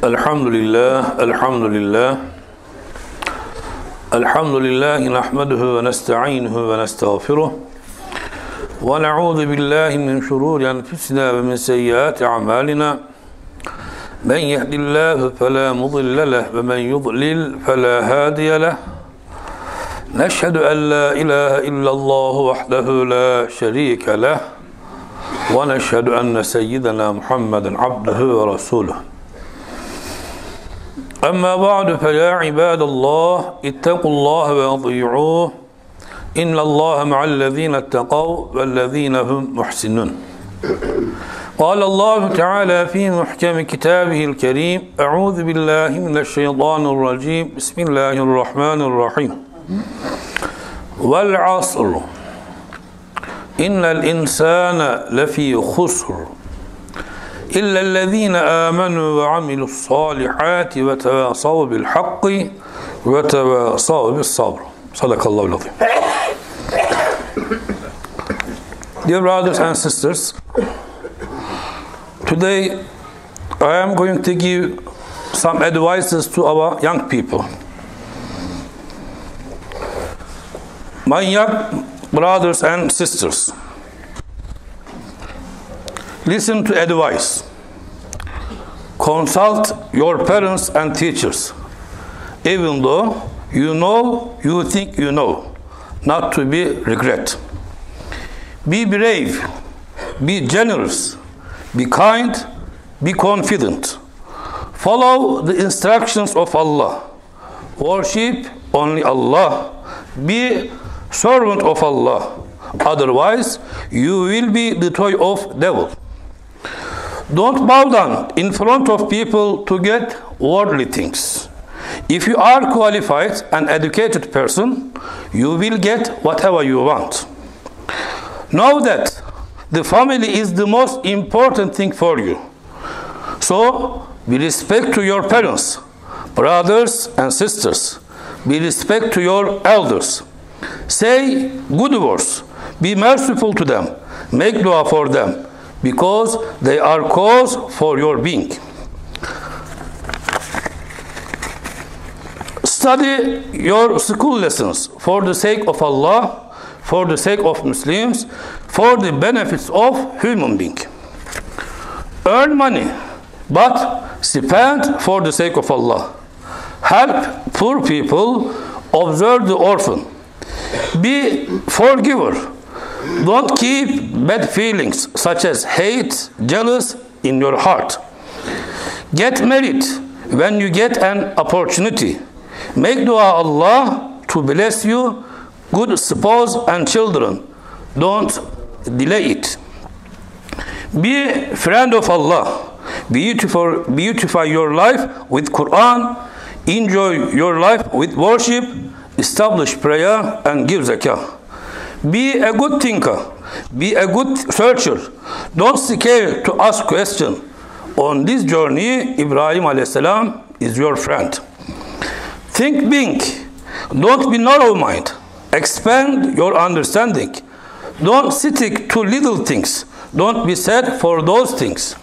Elhamdülillah, nahmeduhu ve nesta'inuhu ve nestağfiruh ve na'udhu billahi min şururi enfusina ve min seyyiati a'malina men yehdillahu fela mudille leh ve men yudlil fela hadiye leh neşhedü en la ilahe illallah vahdehu la şerike leh ve neşhedü enne seyyidena Muhammeden abduhu ve rasuluh. أما بعد فيا عباد الله اتقوا الله وأطيعوه إن الله مع الذين اتقوا والذين هم محسنون. قال الله تعالى في محكم كتابه الكريم أعوذ بالله من الشيطان الرجيم بسم الله الرحمن الرحيم والعصر إن الإنسان لفي خسر إلا الذين آمنوا وعملوا الصالحات وتواصوا بالحق وتواصوا بالصبر. Sadakallahu l-azim. Dear brothers and sisters, today I am going to give some advices to our young people. My young brothers and sisters, listen to advice. Consult your parents and teachers, even though you think you know, not to be regret. Be brave, be generous, be kind, be confident. Follow the instructions of Allah. Worship only Allah. Be servant of Allah. Otherwise, you will be the toy of devil. Don't bow down in front of people to get worldly things. If you are qualified and educated person, you will get whatever you want. Know that the family is the most important thing for you. So, be respect to your parents, brothers and sisters. Be respect to your elders. Say good words. Be merciful to them. Make dua for them, because they are cause for your being. Study your school lessons for the sake of Allah, for the sake of Muslims, for the benefits of human being. Earn money, but spend for the sake of Allah. Help poor people, observe the orphan. Be forgiver. Don't keep bad feelings such as hate, jealous in your heart. Get married when you get an opportunity. Make dua Allah to bless you good spouse and children. Don't delay it. Be a friend of Allah. Beautify your life with Quran. Enjoy your life with worship. Establish prayer and give zakah. Be a good thinker. Be a good searcher. Don't scare to ask questions. On this journey, Ibrahim a.s. is your friend. Think big. Don't be narrow-minded. Expand your understanding. Don't stick to little things. Don't be sad for those things.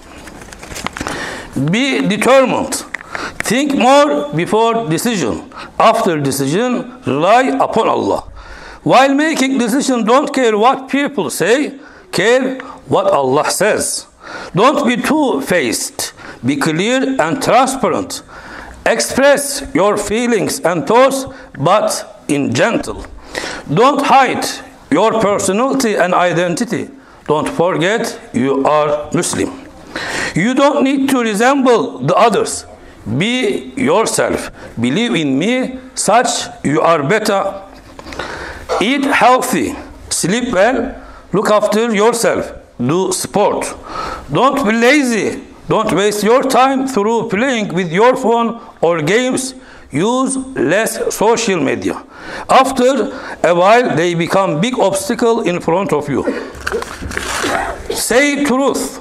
Be determined. Think more before decision. After decision, rely upon Allah. While making decisions, don't care what people say, care what Allah says. Don't be two-faced. Be clear and transparent. Express your feelings and thoughts, but in gentle. Don't hide your personality and identity. Don't forget you are Muslim. You don't need to resemble the others. Be yourself. Believe in me, such you are better. Eat healthy, sleep well, look after yourself, do sport. Don't be lazy. Don't waste your time through playing with your phone or games. Use less social media. After a while, they become big obstacle in front of you. Say truth,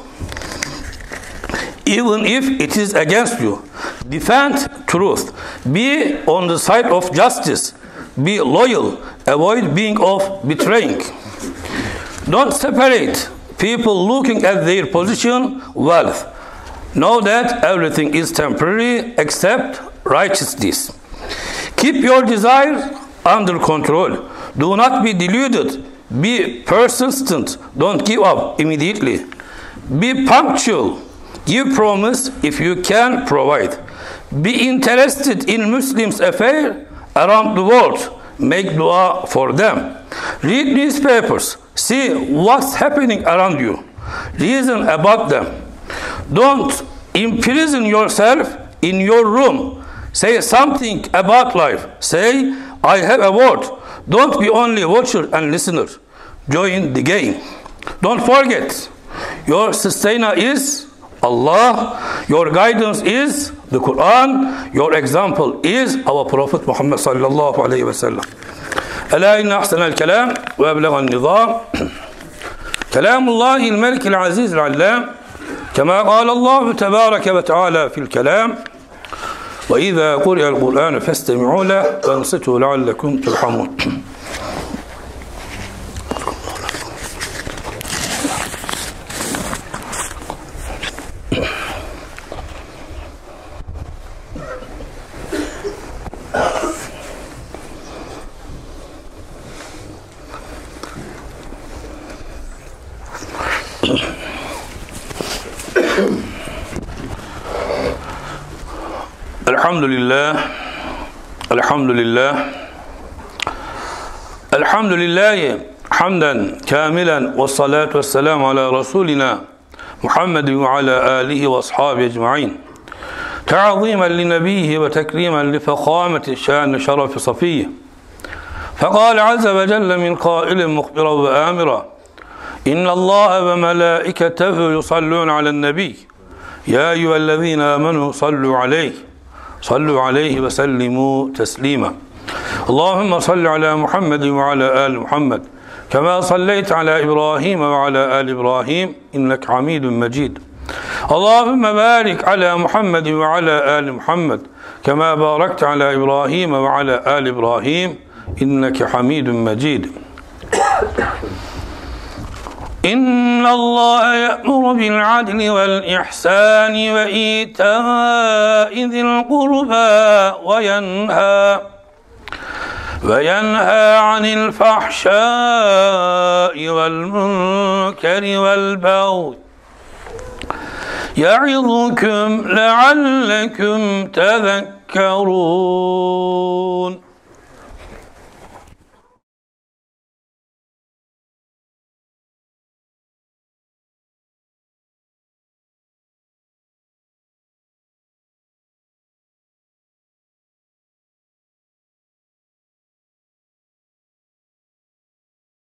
even if it is against you. Defend truth. Be on the side of justice. Be loyal. Avoid being of betraying. Don't separate people looking at their position, wealth, Know that everything is temporary except righteousness. Keep your desires under control. Do not be deluded. Be persistent. Don't give up immediately. Be punctual. Give promise if you can provide. Be interested in Muslims' affairs around the world. Make dua for them. Read newspapers. See what's happening around you. Reason about them. Don't imprison yourself in your room. Say something about life. Say, I have a word. Don't be only watcher and listener. Join the game. Don't forget, your sustainer is Allah. Your guidance is the Quran. Your example is our Prophet Muhammad sallallahu alayhi wa sallam. ألا إن أحسن الكلام وأبلغ النظام كلام الله الملك العزيز العلام كما قال الله تبارك وتعالى في الكلام وإذا قرئ القرآن فاستمعوا له وانصتوا لعلكم ترحمون. الحمد لله الحمد لله الحمد لله حمدا كاملا والصلاة والسلام على رسولنا محمد وعلى آله وأصحابه أجمعين تعظيما لنبيه وتكريما لفخامة الشان شرف صفيه. فقال عز وجل من قائل مخبرا وآمرا إن الله وملائكته يصلون على النبي يا أيها الذين آمنوا صلوا عليه وسلموا تسليما. اللهم صل على محمد وعلى آل محمد كما صليت على إبراهيم وعلى آل إبراهيم إنك حميد مجيد. اللهم بارك على محمد وعلى آل محمد كما باركت على إبراهيم وعلى آل إبراهيم إنك حميد مجيد. إن الله يأمر بالعدل والإحسان وإيتاء ذي القربى وينهى عن الفحشاء والمنكر والبغي يعظكم لعلكم تذكرون.